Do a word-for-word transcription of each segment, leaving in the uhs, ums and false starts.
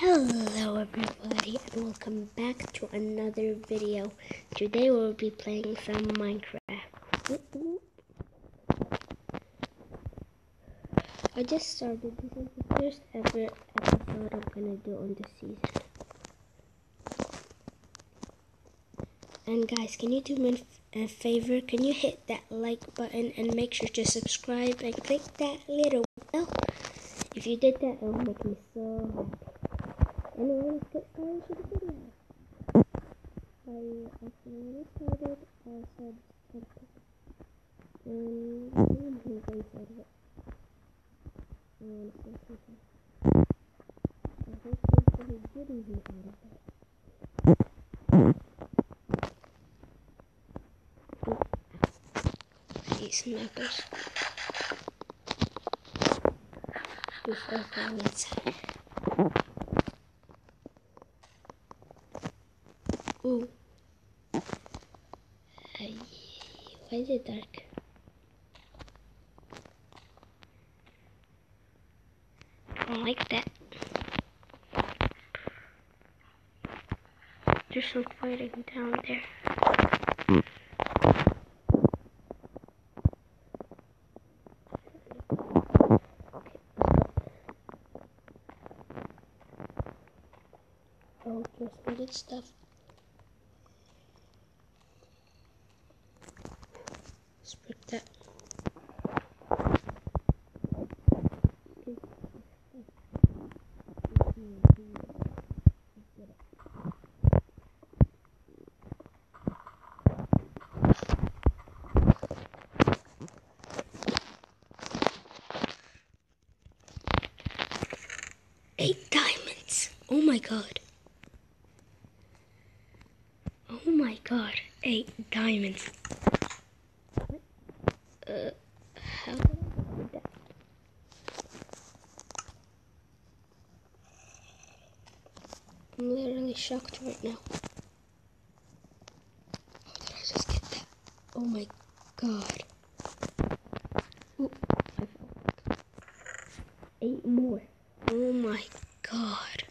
Hello everybody and welcome back to another video. Today we'll be playing some Minecraft. Ooh, ooh. I just started. This is the first ever episode I'm gonna do on this season. And guys, can you do me a favor? Can you hit that like button and make sure to subscribe and click that little bell? If you did that, it will make me so happy. Anyway, let's get started with the video. I actually started, I said something, and I didn't hear what I said, but I want to say something. I hope somebody didn't hear that. These knuckles. This is the inside. Ooh. Ay, why is it dark? I don't like that. There's some fighting down there. Okay, let's go. Oh, just needed stuff. Let's break that. Eight diamonds. Oh my god. Oh my god. Eight diamonds. Uh, how did I do that? I'm literally shocked right now. How did I just get that? Oh my god. Ooh, I fell. Eight more. Oh my god.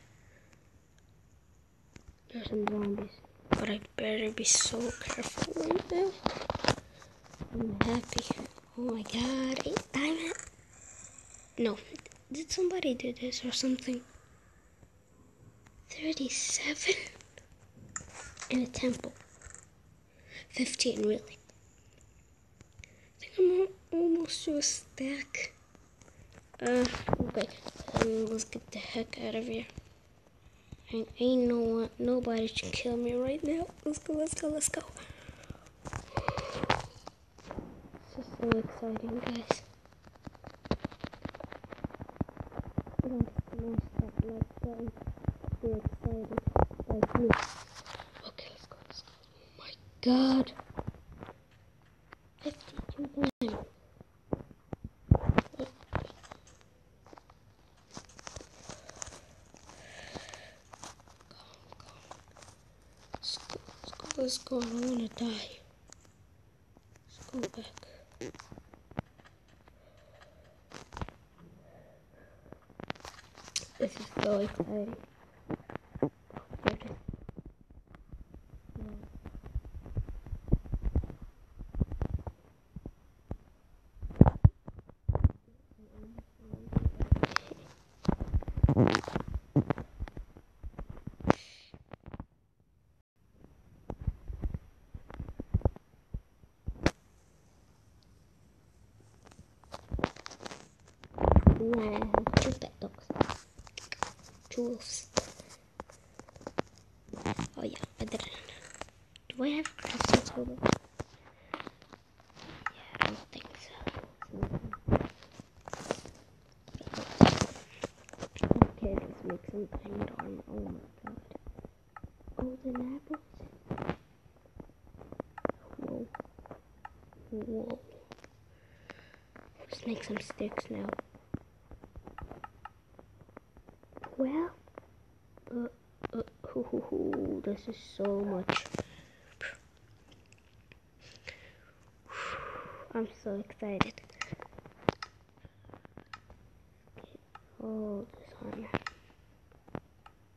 There's some zombies. But I better be so careful right now. I'm happy. Oh my god. Eight diamond. No. Did somebody do this or something? thirty-seven? In a temple. fifteen, really. I think I'm almost to a stack. Uh, okay. Um, let's get the heck out of here. And ain't no one, nobody should kill me right now. Let's go, let's go, let's go. This is so exciting, guys. I don't smash that like button. You're excited like me. Okay, let's go, let's go. Oh my god. fifty-two times. Let's go, I don't wanna die. Let's go back. This is so exciting. Ooh, I have two pet dogs. Two wolves. Oh yeah, I didn't. Do I have a crafting table? Yeah, I don't think so. Okay, let's make some diamond armor. Oh my god. Golden apples? Whoa. Whoa. Let's make some sticks now. Well, uh, uh, hoo, hoo, hoo. This is so much. I'm so excited. Oh, this armor.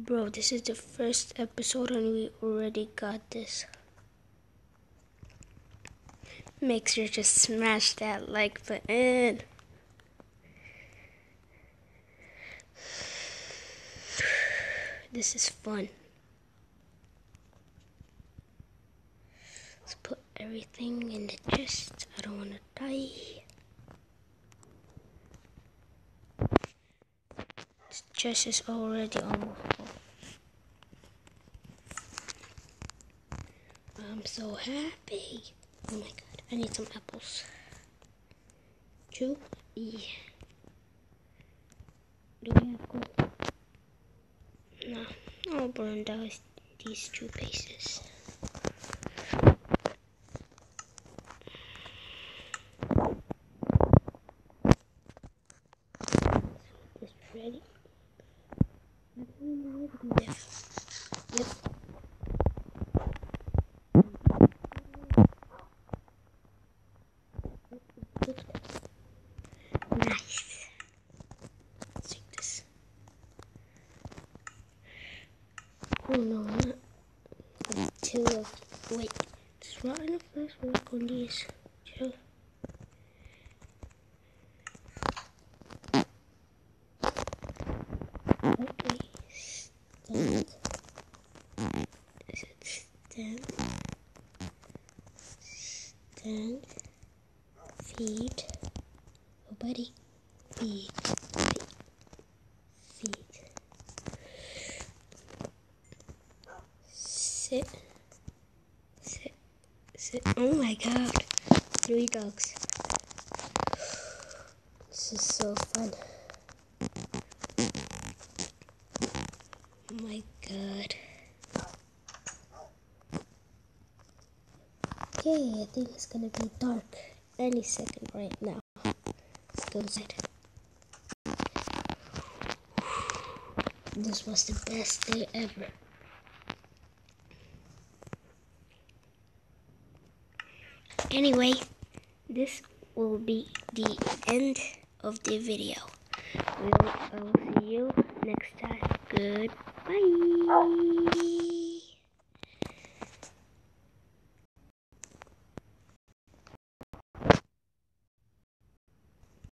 Bro, this is the first episode and we already got this. Make sure to smash that like button. This is fun. Let's put everything in the chest. I don't want to die. This chest is already almost full. I'm so happy. Oh my god, I need some apples. Two? Yeah. Do we have gold? No, I'll burn down these two pieces. Is ready? Yeah. Yep. Nice. Let's take this. Oh no, not two of. Wait, just right in the first work on these. Chill. Okay, stand. Is it stand? Stand. Feed. Oh, buddy. Feed. Feed. Feed. Sit. Sit. Sit. Oh my god. Three dogs. This is so fun. Oh my god. Okay, I think it's gonna be dark any second right now. Let's go inside. This was the best day ever. Anyway, this will be the end of the video. We'll, I will see you next time. Goodbye.